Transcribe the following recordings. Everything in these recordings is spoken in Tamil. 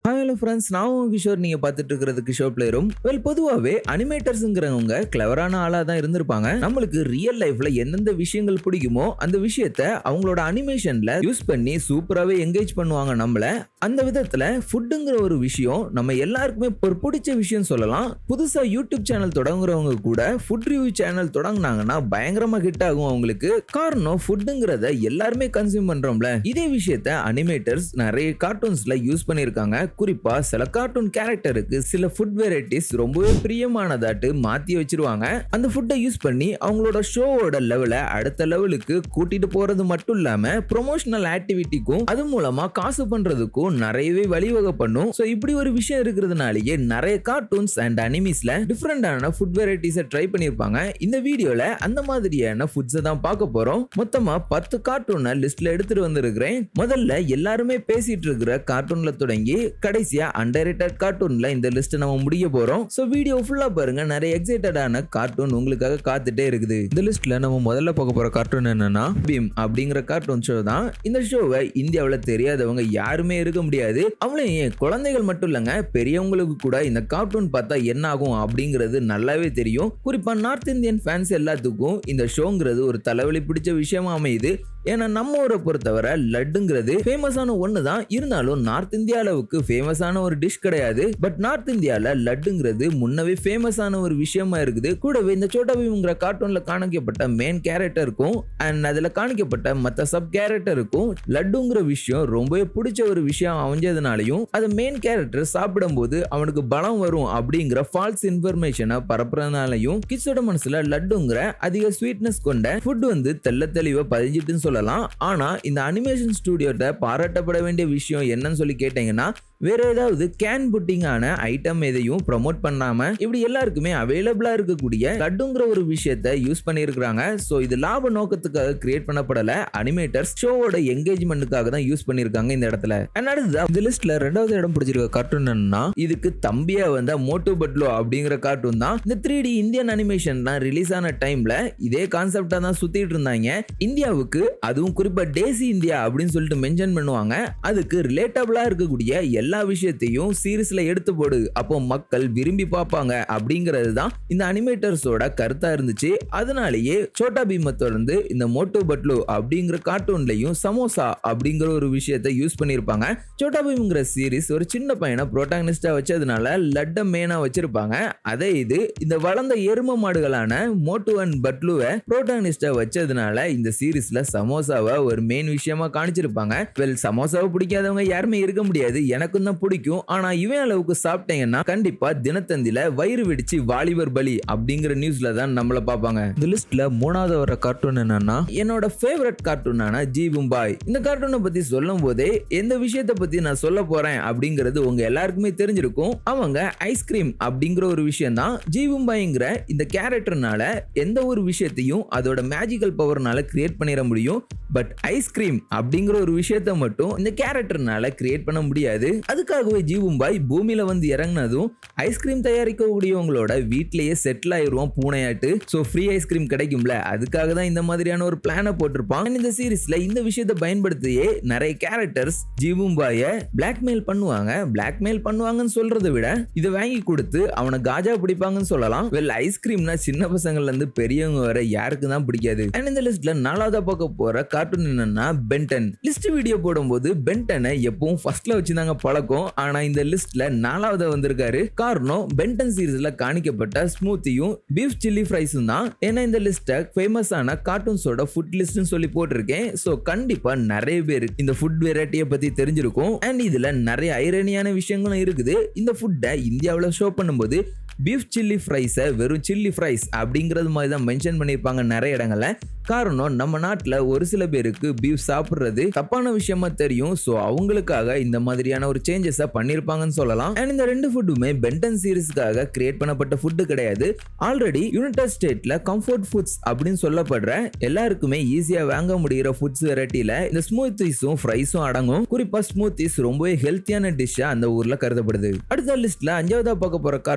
ஹலோ ஃப்ரெண்ட்ஸ், நான் உங்க கிஷோர். நீங்க பார்த்துட்டு இருக்கிறது கிஷோர் பிளே ரூம். பொதுவாகவே அனிமேட்டர்ஸ்ங்கிறவங்க கிளவரான ஆளா தான் இருந்திருப்பாங்க. நம்மளுக்கு ரியல் லைஃப்ல எந்தெந்த விஷயங்கள் பிடிக்குமோ அந்த விஷயத்த அவங்களோட அனிமேஷன்ல யூஸ் பண்ணி சூப்பராகவே என்கேஜ் பண்ணுவாங்க நம்மள. அந்த விதத்துல ஃபுட்டுங்கிற ஒரு விஷயம் நம்ம எல்லாருக்குமே ஒரு பிடிச்ச விஷயம் சொல்லலாம். புதுசா யூடியூப் சேனல் தொடங்குறவங்க கூட ஃபுட் ரிவ்யூ சேனல் தொடங்கினாங்கன்னா பயங்கரமா ஹிட் ஆகும் அவங்களுக்கு. காரணம் ஃபுட்டுங்கிறத எல்லாருமே கன்சியூம் பண்றோம்ல. இதே விஷயத்த அனிமேட்டர்ஸ் நிறைய கார்ட்டூன்ஸ்ல யூஸ் பண்ணிருக்காங்க. குறிப்பா சில கார்ட்டூன் கேரக்டருக்கு சில ஃபுட் வெரைட்டிஸ் ரொம்பவே பிரியமானதாட்டு மாத்தி வச்சிருவாங்க. அந்த ஃபுட்டை யூஸ் பண்ணி அவங்களோட ஷோவோட லெவலை அடுத்த லெவலுக்கு கூட்டிட்டு போறது மட்டும் இல்லாம ப்ரொமோஷனல் ஆக்டிவிட்டிக்கும் அது மூலமா காசு பண்றதுக்கும் நிறையவே வழிவகை பண்ணும். சோ இப்படி ஒரு விஷயம் இருக்கிறதுனாலேயே நிறைய கார்ட்டூன்ஸ் அண்ட் அனிமீஸ்ல டிஃபரெண்டான ஃபுட் வெரைட்டிஸை ட்ரை பண்ணிருப்பாங்க. இந்த வீடியோல அந்த மாதிரியான ஃபுட்ஸை தான் பார்க்க போறோம். மொத்தமா 10 கார்ட்டூனை லிஸ்ட்ல எடுத்துட்டு வந்திருக்கிறேன். முதல்ல எல்லாருமே பேசிட்டு இருக்கிற கார்ட்டூன்ல தொடங்கி கடைசியா அண்டர்ரேட்டட் கார்ட்டூன்ல இந்த லிஸ்ட் நம்ம முடிய போறோம். சோ வீடியோ ஃபுல்லா பாருங்க. நிறைய எக்ஸைட்டடான கார்ட்டூன் உங்களுக்காக காத்துட்டே இருக்குது. இந்த லிஸ்ட்ல நம்ம முதல்ல பார்க்க போற கார்ட்டூன் என்னன்னா பீம் அப்படிங்கிற கார்ட்டூன் ஷோ தான். இந்த ஷோவை இந்தியாவுல தெரியாதவங்க யாருமே இருக்க முடியாது. அவளையும் குழந்தைகள் மட்டும் இல்லங்க, பெரியவங்களுக்கு கூட இந்த கார்ட்டூன் பார்த்தா என்ன ஆகும் அப்படிங்கிறது நல்லாவே தெரியும். குறிப்பா நார்த் இந்தியன் ஃபேன்ஸ் எல்லாத்துக்கும் இந்த ஷோங்கிறது ஒரு தலைவலி பிடிச்ச விஷயமா அமையுது. ஏன்னா நம்ம ஊரை பொறுத்தவரை லட்டுங்கிறது ஃபேமஸான ஒன்று தான். இருந்தாலும் நார்த் இந்தியா அளவுக்கு ஃபேமஸான ஒரு டிஷ் கிடையாது. பட் நார்த் இந்தியால லட்டுங்கிறது முன்னவே ஃபேமஸான ஒரு விஷயமா இருக்குது. கூடவே இந்த சோட்டா பீம்ங்கிற கார்ட்டூன்ல காணிக்கப்பட்ட மெயின் கேரக்டருக்கும் அண்ட் அதுல காணிக்கப்பட்ட மற்ற சப் கேரக்டருக்கும் லட்டுங்கிற விஷயம் ரொம்பவே பிடிச்ச ஒரு விஷயம் அமைஞ்சதுனாலையும் அது மெயின் கேரக்டர் சாப்பிடும்போது அவனுக்கு பலம் வரும் அப்படிங்கிற ஃபால்ஸ் இன்ஃபர்மேஷனை பரப்புறதுனாலையும் கிட்ஸோட மனசுல லட்டுங்கிற அதிக ஸ்வீட்னஸ் கொண்ட ஃபுட் வந்து தெல்ல தெளிவா பதிஞ்சிட்டுன்னு சொல்லலாம். ஆனா இந்த அனிமேஷன் ஸ்டுடியோட பாராட்டப்பட வேண்டிய விஷயம் என்னன்னு சொல்லி கேட்டீங்கன்னா, வேற ஏதாவது கேன் புட்டிங்கான ஐட்டம் எதையும் ப்ரமோட் பண்ணாம இப்படி எல்லாருக்குமே அவைலபிளா இருக்கக்கூடிய லட்டுங்கிற ஒரு விஷயத்தை யூஸ் பண்ணியிருக்காங்க. சோ இது லாப நோக்கத்துக்காக கிரியேட் பண்ணப்படல. அனிமேட்டர்ஸ் ஷோவோட என்கேஜ்மெண்ட்டுக்காக தான் யூஸ் பண்ணிருக்காங்க இந்த இடத்துல. அடுத்தது இந்த லிஸ்ட்ல ரெண்டாவது இடம் பிடிச்சிருக்க கார்ட்டூன் என்னன்னா, இதுக்கு தம்பியா வந்த மோட்டு பட்லோ அப்படிங்கிற கார்ட்டூன் தான். இந்த 3D இந்தியன் அனிமேஷன் தான் ரிலீஸ் ஆன டைம்ல இதே கான்செப்டா தான் சுத்திட்டு இருந்தாங்க. இந்தியாவுக்கு அதுவும் குறிப்பா டேசி இந்தியா அப்படின்னு சொல்லிட்டு மென்ஷன் பண்ணுவாங்க. அதுக்கு ரிலேட்டபிளா இருக்கக்கூடிய எல்லா விஷயத்தையும் சீரிஸ்ல எடுத்து போடு, அப்போ மக்கள் விரும்பி பார்ப்பாங்க அப்படிங்கிறது தான் இந்த அனிமேட்டர்ஸோட கருத்தா இருந்துச்சு. அதனாலேயே சோட்டா பீமை தொடர்ந்து இந்த மோட்டு பட்லு அப்படிங்கிற கார்ட்டூன்லயும் சமோசா அப்படிங்கிற ஒரு விஷயத்தை யூஸ் பண்ணிருப்பாங்க. சோட்டா பீம்ங்கிற சீரிஸ் ஒரு சின்ன பையனை புரோட்டாகனிஸ்டா வச்சதுனால லட்ட மேனா வச்சிருப்பாங்க. அதே இது இந்த வளர்ந்த எரும மாடுகளான மோட்டு அண்ட் பட்லுவை புரோட்டாகனிஸ்டா வச்சதுனால இந்த சீரிஸ்ல சமோசாவை ஒரு மெயின் விஷயமா காணிச்சிருப்பாங்க. சமோசாவை பிடிக்காதவங்க யாருமே இருக்க முடியாது. எனக்கு தான் பிடிக்கும். ஆனா இவன் அளவுக்கு சாப்பிட்டீங்கன்னா கண்டிப்பா தினத்தந்தில வயிறு வெடிச்சு வாலிபர் பலி அப்படிங்கிற நியூஸ்ல தான் நம்மள பாப்பாங்க. இந்த லிஸ்ட்ல மூணாவது வர கார்ட்டூன் என்னன்னா என்னோட ஃபேவரட் கார்ட்டூனான ஜீபும் பாய். இந்த கார்ட்டூனை பத்தி சொல்லும் போதே எந்த விஷயத்தை பத்தி நான் சொல்ல போறேன் அப்படிங்கிறது உங்க எல்லாருக்குமே தெரிஞ்சிருக்கும். அவங்க ஐஸ்கிரீம் அப்படிங்கிற ஒரு விஷயம் தான். ஜீபும் பாய்ங்கிற இந்த கேரக்டர்னால எந்த ஒரு விஷயத்தையும் அதோட மேஜிக்கல் பவர்னால கிரியேட் பண்ணிட முடியும். பட் ஐஸ்கிரீம் அப்படிங்கிற ஒரு விஷயத்தை மட்டும் இந்த கேரக்டர்னால கிரியேட் பண்ண முடியாது. அதுக்காகவே ஜீபும் பாய் பூமியில வந்து இறங்கினதும் ஐஸ்கிரீம் தயாரிக்கக்கூடியவங்களோட வீட்லயே செட்டில் ஆயிருவோம் பூனையாட்டு. சோ ஃப்ரீ ஐஸ்கிரீம் கிடைக்கும்ல, அதுக்காக தான் இந்த மாதிரியான ஒரு பிளானை போட்டிருப்பாங்க. இந்த சீரிஸ்ல இந்த விஷயத்தை பயன்படுத்தியே நிறைய கேரக்டர்ஸ் ஜீபும் பாயை பிளாக்மெயில் பண்ணுவாங்க. பிளாக்மெயில் பண்ணுவாங்கன்னு சொல்றதை விட இதை வாங்கி கொடுத்து அவனை காஜா பிடிப்பாங்கன்னு சொல்லலாம். ஐஸ்கிரீம்னா சின்ன பசங்கள்ல இருந்து பெரியவங்க வர யாருக்கு தான் பிடிக்காது. இந்த லிஸ்ட்ல நாலாவதா பார்க்க போற கார்ட்டூன் என்னன்னா பென்டன். லிஸ்ட் வீடியோ போடும்போது பென்டனை எப்பவும் ஃபர்ஸ்ட்ல வச்சுதாங்க பழக்கம். ஆனா இந்த லிஸ்ட்ல நாலாவது வந்திருக்காரு. காரணம் பென்டன் சீரிஸ்ல காணிக்கப்பட்ட ஸ்மூத்தியும் பீஃப் சில்லி ஃப்ரைஸும் தான். ஏன்னா இந்த லிஸ்ட ஃபேமஸான கார்ட்டூன்ஸோட ஃபுட் லிஸ்ட்னு சொல்லி போட்டிருக்கேன். சோ கண்டிப்பா நிறைய பேர் இந்த ஃபுட் வெரைட்டியை பத்தி தெரிஞ்சிருக்கும். அண்ட் இதுல நிறைய ஐரணியான விஷயங்களும் இருக்குது. இந்த ஃபுட்டை இந்தியாவுல ஷோ பண்ணும்போது பீஃப் சில்லி ஃப்ரைஸை வெறும் சில்லி ஃப்ரைஸ் அப்படிங்கிறது மாதிரி தான் மென்ஷன் பண்ணியிருப்பாங்க நிறைய இடங்கள்ல. காரணம் நம்ம நாட்டில் ஒரு சில பேருக்கு பீஃப் சாப்பிட்றது தப்பான விஷயமா தெரியும். ஸோ அவங்களுக்காக இந்த மாதிரியான ஒரு சேஞ்சஸை பண்ணியிருப்பாங்கன்னு சொல்லலாம். அண்ட் இந்த ரெண்டு ஃபுட்டுமே பென்டன் சீரிஸ்க்காக கிரியேட் பண்ணப்பட்ட ஃபுட்டு கிடையாது. ஆல்ரெடி யுனைடெட் ஸ்டேட்ல கம்ஃபர்ட் ஃபுட்ஸ் அப்படின்னு சொல்லப்படுற எல்லாருக்குமே ஈஸியா வாங்க முடிகிற ஃபுட்ஸ் வெரைட்டில இந்த ஸ்மூத்திஸும் ஃப்ரைஸும் அடங்கும். குறிப்பா ஸ்மூத்திஸ் ரொம்பவே ஹெல்த்தியான டிஷ்ஷா அந்த ஊர்ல கருதப்படுது. அடுத்த லிஸ்ட்ல அஞ்சாவதா பார்க்க போற கார்ட்டூன் பாப்பா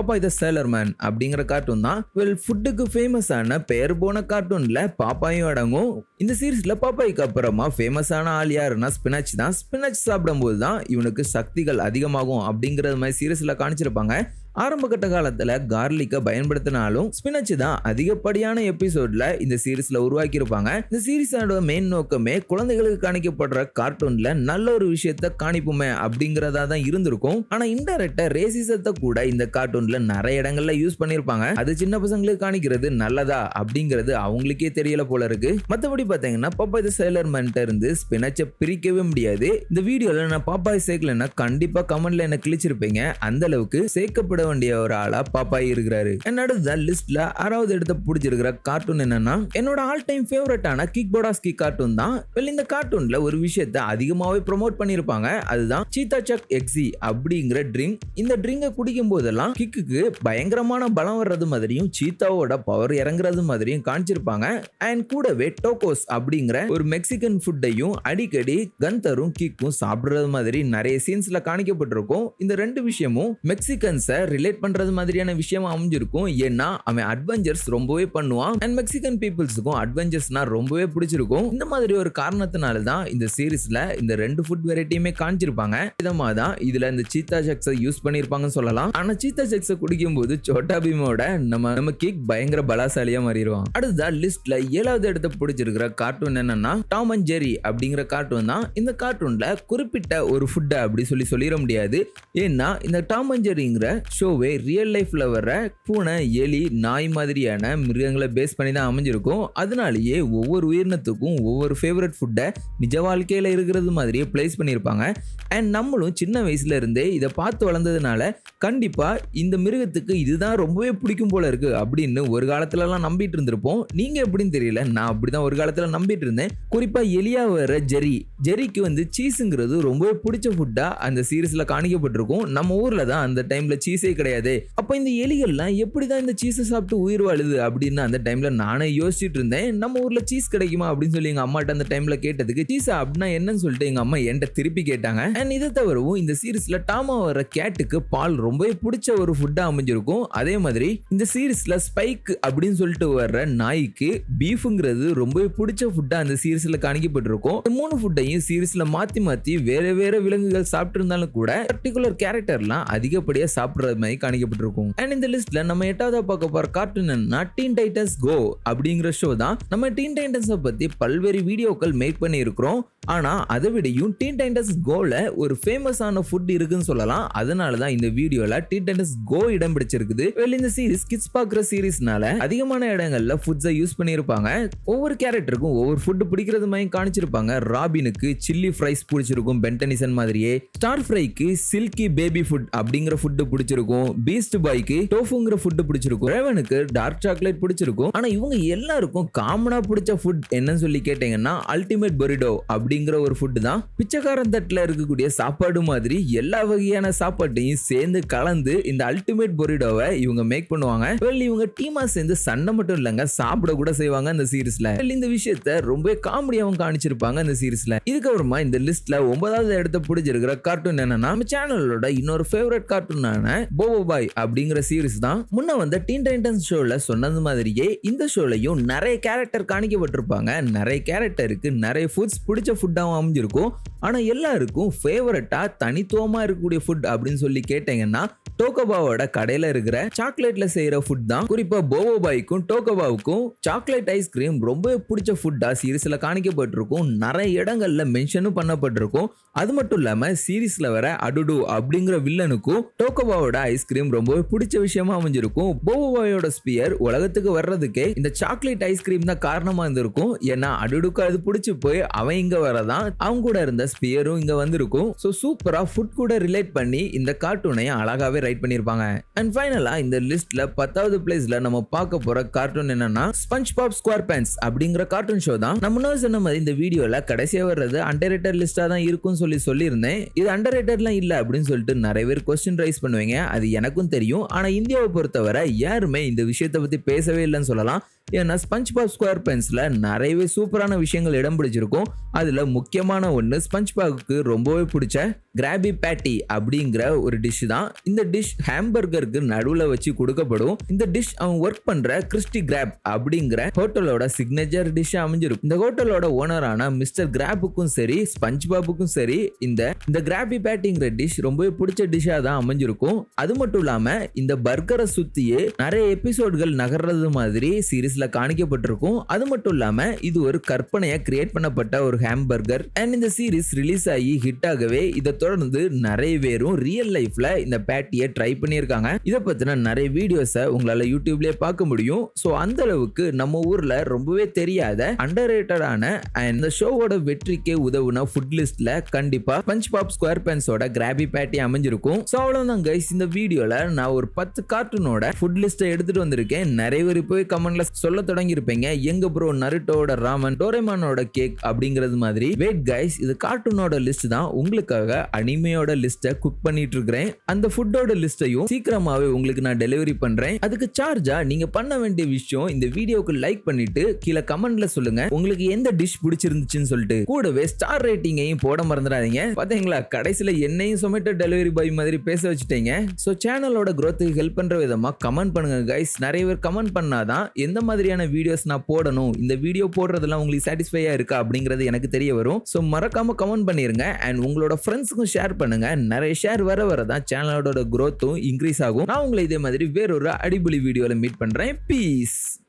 பாப்பாய் த சேலர் மேன் அப்படிங்கிற கார்ட்டூன் தான். வெல் ஃபுட்டுக்கு ஃபேமஸான பெயர் போன கார்ட்டூன்ல பாப்பாயும் அடங்கும். இந்த சீரீஸ்ல பாப்பாய்க்கு அப்புறமா ஃபேமஸான ஆள் யாருன்னா ஸ்பினாச் தான். ஸ்பினாச் சாப்பிடும்போது தான் இவனுக்கு சக்திகள் அதிகமாகும் அப்படிங்கறது மாதிரி சீரீஸ்ல காணிச்சிருப்பாங்க. ஆரம்ப கட்ட காலத்துல கார்லிக்க பயன்படுத்தினாலும் ஸ்பினாச் தான் அதிகப்படியான எபிசோட்ல இந்த சீரீஸ்ல உருவாக்கி இருப்பாங்க. இந்த சீரீஸோட மெயின் நோக்கமே குழந்தைகளுக்கு காணிக்கப்படுற கார்ட்டூன்ல நல்ல ஒரு விஷயத்த காணிப்புமே அப்படிங்கறதா தான் இருந்திருக்கும். ஆனா இன்டைரக்டா ரேசிசத்தை கூட இந்த கார்ட்டூன்ல நிறைய இடங்கள்ல யூஸ் பண்ணிருப்பாங்க. அது சின்ன பசங்களுக்கு காணிக்கிறது நல்லதா அப்படிங்கிறது அவங்களுக்கே தெரியல போல இருக்கு. மத்தபடி பாத்தீங்கன்னா பாப்பாய் தி சேலர் மேன்ட்ட இருந்து ஸ்பினாச்சை பிரிக்கவே முடியாது. இந்த வீடியோல நான் பாப்பாய் சேர்க்கலன்னா கண்டிப்பா கமெண்ட்ல என்ன கிழிச்சிருப்பீங்க. அந்த அளவுக்கு சேர்க்கப்பட வேண்டிய ஒரு ஆளா பாப்பாய் இருக்கிறாரு. என்னோட லிஸ்ட்ல 6வது இடத்தை பிடிச்சிருக்கிற கார்ட்டூன் என்னன்னா என்னோட ஆல் டைம் ஃபேவரட்டான கிக் போடாஸ்கி கார்ட்டூன் தான். இந்த கார்ட்டூன்ல ஒரு விஷயத்தை அதிகமாவே ப்ரோமோட் பண்ணிருப்பாங்க. அதுதான் சீதா சக் எக்ஸி அப்படிங்கிற ட்ரிங்க். இந்த ட்ரிங்கை குடிக்கும் போதெல்லாம் கிக்குக்கு பயங்கரமான பலம் வர்றது மாதிரியும் சீத்தாவோட பவர் இறங்குறது மாதிரியும் காமிச்சிருப்பாங்க. அண்ட் கூடவே டோகோஸ் அப்படிங்கிற ஒரு மெக்சிகன் ஃபுட்டையும் அடிக்கடி கந்தரும் கிக்கும் சாப்பிடுறது மாதிரி நிறைய சீன்ஸ்ல காணிக்கப்பட்டிருக்கும். இந்த ரெண்டு விஷயமும் மெக்சிகன்ஸை ரிலேட் பண்றது மாதிரியான விஷயம் அமைஞ்சிருக்கும். ஏன்னா அவன் அட்வென்ச்சர்ஸ் ரொம்பவே பண்ணுவான். அண்ட் மெக்சிகன் பீப்புள்ஸுக்கும் அட்வென்ச்சர்ஸ்னா ரொம்பவே பிடிச்சிருக்கும். இந்த மாதிரி ஒரு காரணத்தினால தான் இந்த சீரீஸ்ல இந்த ரெண்டு ஃபுட் வெரைட்டியுமே காமிச்சிருப்பாங்க. விதமா தான் இதுல இந்த சீத்தா சக்ஸை யூஸ் பண்ணிருப்பாங்கன்னு சொல்லலாம். ஆனா சீத்தா சக்ஸை குடிக்கும் போது சோட்டா பீமோட நம்ம கிக் பயங்கர பலசாலியா மாறிடுவான். அடுத்த லிஸ்ட்ல 7வது இடத்தை பிடிச்சிருக்கிற கார்ட்டூன் என்னன்னா டாம் அண்ட் ஜெரி அப்படிங்கிற கார்ட்டூன் தான். இந்த கார்ட்டூன்ல குறிப்பிட்ட ஒரு ஃபுட் அப்படி சொல்லிட முடியாது. ஏன்னா இந்த டாம் அண்ட் ஜெரிங்கிற ஷோவே ரியல் லைஃப்ல வர பூனை, எலி, நாய் மாதிரியான மிருகங்களை பேஸ் பண்ணி தான் அமைஞ்சிருக்கும். அதனாலேயே ஒவ்வொரு உயிரினத்துக்கும் ஒவ்வொரு ஃபேவரட் ஃபுட்டை நிஜ வாழ்க்கையில இருக்கிறது மாதிரியே பிளேஸ் பண்ணியிருப்பாங்க. அண்ட் நம்மளும் சின்ன வயசுல இருந்தே இதை பார்த்து வளர்ந்ததுனால கண்டிப்பா இந்த மிருகத்துக்கு இதுதான் ரொம்பவே பிடிக்கும் போல இருக்கு அப்படின்னு ஒரு காலத்துல எல்லாம் நம்பிட்டு இருந்திருப்போம். நீங்க எப்படின்னு தெரியல, நான் அப்படிதான் ஒரு காலத்துல நம்பிட்டு இருந்தேன். குறிப்பா எலியா வர ஜெரிக்கு சீஸுங்கிறது ரொம்பவே பிடிச்ச ஃபுட்டா அந்த சீரீஸ்ல காணிக்கப்பட்டிருக்கும். நம்ம ஊர்ல தான் அந்த டைம்ல சீஸே கிடையாது. அப்ப இந்த எலிகள்லாம் எப்படிதான் இந்த சீஸை சாப்பிட்டு உயிர் வாழுது அப்படின்னு அந்த டைம்ல நானே யோசிச்சுட்டு இருந்தேன். நம்ம ஊர்ல சீஸ் கிடைக்குமா அப்படின்னு சொல்லி எங்க அம்மாட்ட அந்த டைம்ல கேட்டதுக்கு சீஸா அப்படின்னா என்னன்னு சொல்லிட்டு எங்க அம்மா என்கிட்ட திருப்பி கேட்டாங்க. அண்ட் இதை தவிரவும் இந்த சீரீஸ்ல டாமா வர கேட்டுக்கு பால் ரொம்பவே பிடிச்ச ஒரு ஃபுட்டா அமைஞ்சிருக்கும். அதே மாதிரி இந்த சீரீஸ்ல ஸ்பைக் அப்படின்னு சொல்லிட்டு வர்ற நாய்க்கு பீஃப்ங்கிறது ரொம்பவே பிடிச்ச ஃபுட்டா அந்த சீரீஸ்ல காணிக்கப்பட்டிருக்கும். இந்த 3 ஃபுட்டையும் சீரீஸ்ல மாத்தி வேற விலங்குகள் சாப்பிட்டு இருந்தாலும் கூட பர்டிகுலர் கேரக்டர்லாம் அதிகப்படியா சாப்பிடுறது மாதிரி காணிக்கப்பட்டிருக்கும். அண்ட் இந்த லிஸ்ட்ல நம்ம 8வது பார்க்க போற கார்ட்டூன் என்ன டீன் டைட்டன்ஸ் கோ அப்படிங்கிற ஷோ தான். நம்ம டீன் டைட்டன்ஸை பத்தி பல்வேறு வீடியோக்கள் மேக் பண்ணி இருக்கிறோம். ஆனா அதை விடையும் டீன் டைட்டன்ஸ் கோல ஒரு ஃபேமஸான ஃபுட் இருக்குன்னு சொல்லலாம். அதனாலதான் இந்த வீடியோல டீன் டைட்டன்ஸ் கோ இடம் பிடிச்சிருக்குது. இந்த சீரிஸ் கிட்ஸ் பாக்குற சீரிஸ்னால அதிகமான இடங்கள்ல ஃபுட்ஸை யூஸ் பண்ணிருப்பாங்க. ஒவ்வொரு கேரக்டருக்கும் ஒவ்வொரு ஃபுட் பிடிக்கிறது மாதிரி காணிச்சிருப்பாங்க. ராபினுக்கு சில்லி ஃப்ரைஸ் பிடிச்சிருக்கும் பென்டனிசன் மாதிரியே. ஸ்டார் ஃப்ரைக்கு சில்கி பேபி ஃபுட் அப்படிங்கிற ஃபுட் பிடிச்சிருக்கும். பீஸ்ட் பாய்க்கு டோஃபுங்கிற ஃபுட் பிடிச்சிருக்கும். ரேவனுக்கு டார்க் சாக்லேட் பிடிச்சிருக்கும். ஆனா இவங்க எல்லாருக்கும் காமனா பிடிச்ச ஃபுட் என்னன்னு சொல்லி கேட்டீங்கன்னா அல்டிமேட் பொரிடோ அப்படிங்கிற ஒரு ஃபுட் தான். பிச்சைக்காரன் தட்டுல இருக்கக்கூடிய சாப்பாடு மாதிரி எல்லா வகையான சாப்பாட்டையும் சேர்ந்து கலந்து இந்த அல்டிமேட் பொரிடோவை இவங்க மேக் பண்ணுவாங்க. இவங்க டீமா சேர்ந்து சண்டை மட்டும் இல்லங்க சாப்பிட கூட செய்வாங்க இந்த சீரீஸ்ல. இந்த விஷயத்தை ரொம்ப காமெடியாவும் காணிச்சிருப்பாங்க இந்த சீரீஸ்ல. இதுக்கப்புறமா இந்த லிஸ்ட்ல 9வது இடத்தை பிடிச்சிருக்கிற கார்ட்டூன் என்னன்னா நம்ம சேனலோட இன்னொரு ஃபேவரட் கார்ட்டூனான போபோ பாய் அப்படிங்கிற சீரீஸ் தான். முன்ன வந்த டீன் டைட்டன்ஸ் ஷோல சொன்னது மாதிரியே இந்த ஷோலையும் நிறைய கேரக்டர் காணிக்கப்பட்டிருப்பாங்க. நிறைய கேரக்டருக்கு நிறைய ஃபுட்ஸ் பிடிச்ச ஃபுட்டாவும் அமைஞ்சிருக்கும். ஆனா எல்லாருக்கும் ஃபேவரட்டா தனித்துவமா இருக்கக்கூடிய ஃபுட் அப்படின்னு சொல்லி கேட்டீங்கன்னா டோகோபாவோட கடையில இருக்கிற சாக்லேட்ல செய்யற ஃபுட் தான். குறிப்பா போபோ பாய்க்கும் டோகோபாவுக்கும் சாக்லேட் ஐஸ்கிரீம் ரொம்ப பிடிச்ச ஃபுட்டா சீரீஸ்ல காணிக்கப்பட்டிருக்கும். நிறைய இடங்கள்ல மென்ஷனும் பண்ணப்பட்டிருக்கும். அது மட்டும் இல்லாம சீரீஸ்ல வர அடுடு அப்படிங்கிற வில்லனுக்கும் டோகோபாவோட ஐஸ்கிரீம் ரொம்ப பிடிச்ச விஷயமா அமைஞ்சிருக்கும். போபோ பாயோட ஸ்பியர் உலகத்துக்கு வர்றதுக்கே இந்த சாக்லேட் ஐஸ்கிரீம் தான் காரணமா இருந்திருக்கும். ஏன்னா அடுடுக்கு அது பிடிச்சு போய் அவன் இங்க வரதான் அவங்க கூட இருந்த ஸ்பியரும் இங்க வந்திருக்கும். சோ சூப்பரா ஃபுட் கூட ரிலேட் பண்ணி இந்த கார்ட்டூனையும் அழகாவே ரைட் பண்ணிருப்பாங்க. அண்ட் ஃபைனலா இந்த லிஸ்ட்ல 10வது பிளேஸ்ல நம்ம பார்க்க போற கார்ட்டூன் என்னன்னா ஸ்பஞ்ச் பாப் ஸ்குவார்பேண்ட்ஸ் அப்படிங்கிற கார்ட்டூன் ஷோ தான். நம்ம முன்னாடி சொன்ன மாதிரி இந்த வீடியோல கடைசியா வர்றது அண்டர்ரேட்டட் லிஸ்டா தான் இருக்கும்னு சொல்லியிருந்தேன். இது அண்டர்ரேட்டட்லாம் இல்ல அப்படின்னு சொல்லிட்டு நிறைய பேர் கொஸ்டின் ரைஸ் பண்ணுவீங்க. அது எனக்கும் தெரியும். ஆனா இந்தியாவை பொறுத்தவரை யாருமே இந்த விஷயத்தை பத்தி பேசவே இல்லைன்னு சொல்லலாம். ஏன்னா ஸ்பஞ்ச் பாப் ஸ்குவார்பேண்ட்ஸ்ல நிறையவே சூப்பரான விஷயங்கள் இடம் பிடிச்சிருக்கும். அதுல முக்கியமான ஒண்ணு ஸ்பஞ்ச் பாப்புக்கு ரொம்பவே பிடிச்ச கிராபி பேட்டி அப்படிங்கிற ஒரு டிஷ் தான். இந்த டிஷ் ஹாம்பர்கருக்கு நடுவுல வச்சு கொடுக்கப்படும். இந்த டிஷ் அவன் ஒர்க் பண்ற கிறிஸ்டி கிராப் அப்படிங்கிற ஹோட்டலோட சிக்னேச்சர் டிஷ் அமைஞ்சிருக்கும். இந்த ஹோட்டலோட ஓனரான மிஸ்டர் கிராப்புக்கும் சரி ஸ்பஞ்ச் பாபுக்கும் சரி இந்த கிராபி பேட்டிங்கிற டிஷ் ரொம்பவே பிடிச்ச டிஷ்ஷா தான் அமைஞ்சிருக்கும். அது மட்டும் இல்லாம இந்த பர்கரை சுத்தியே நிறைய எபிசோட்கள் நகர்றது மாதிரி சீரிஸ்ல காணிக்கப்பட்டிருக்கும். அது மட்டும் இல்லாம இது ஒரு கற்பனையா கிரியேட் பண்ணப்பட்ட ஒரு ஹாம்பர்கர். அண்ட் இந்த சீரிஸ் ரிலீஸ் ஆகி ஹிட் ஆகவே இதை தொடர்ந்து நிறைய பேரும் ரியல் லைஃப்ல இந்த பேட்டியை ட்ரை பண்ணியிருக்காங்க. இதை பத்தின நிறைய வீடியோஸை உங்களால யூடியூப்லயே பார்க்க முடியும். சோ அந்த அளவுக்கு நம்ம ஊர்ல ரொம்பவே தெரியாத அண்டர்ரேட்டடான இந்த ஷோவோட வெற்றிக்கே உதவுன ஃபுட் லிஸ்ட்ல கண்டிப்பா பஞ்ச் பாப் ஸ்கொயர் பேன்ஸோட கிராபி பேட்டி அமைஞ்சிருக்கும். சோ அவ்வளவுதான் கைஸ், இந்த வீடியோல நான் ஒரு 10 கார்ட்டூனோட ஃபுட் லிஸ்ட்டை எடுத்துட்டு வந்திருக்கேன். நிறைய பேர் போய் கமெண்ட்ல சொல்ல தொடங்கி இருப்பீங்க, எங்க ப்ரோ நருட்டோட ராமன், டோரேமானோட கேக் அப்படிங்கிறது மாதிரி. வெயிட் கைஸ், இது கார்ட்டூனோட லிஸ்ட் தான். உங்களுக்காக அனிமையோட லிஸ்ட்டை குக் பண்ணிட்டு இருக்கிறேன். அந்த ஃபுட்டோட லிஸ்ட்டையும் சீக்கிரமாவே உங்களுக்கு நான் டெலிவரி பண்றேன். அதுக்கு சார்ஜா நீங்க பண்ண வேண்டிய விஷயம், இந்த வீடியோக்கு லைக் பண்ணிட்டு கீழே கமெண்ட்ல சொல்லுங்க உங்களுக்கு எந்த டிஷ் பிடிச்சிருந்துச்சுன்னு சொல்லிட்டு. கூடவே ஸ்டார் ரேட்டிங்கையும் போட மறந்துடாதீங்க. பாத்தீங்களா, கடைசியில என்னையும் சொமேட்டோ டெலிவரி பாய் மாதிரி பேச வச்சுட்டீங்க. சோ சேனலோட growth-க்கு ஹெல்ப் பண்ற விதமா கமெண்ட் பண்ணுங்க கைஸ். நிறைய பேர் கமெண்ட் பண்ணாதான் எந்த மாதிரியான வீடியோஸ் நான் போடணும், இந்த வீடியோ போடுறதெல்லாம் உங்களுக்கு சாட்டிஸ்ஃபையா இருக்கா அப்படிங்கிறது எனக்கு தெரிய வரும். சோ மறக்காம கமெண்ட் பண்ணிருங்க. அண்ட் உங்களோட ஃப்ரெண்ட்ஸுக்கும் ஷேர் பண்ணுங்க. நிறைய ஷேர் வர வரதான் சேனலோட growth-ம் இன்க்ரீஸ் ஆகும். நான் உங்களை இதே மாதிரி வேறொரு அடிபொலி வீடியோல மீட் பண்றேன். பீஸ்.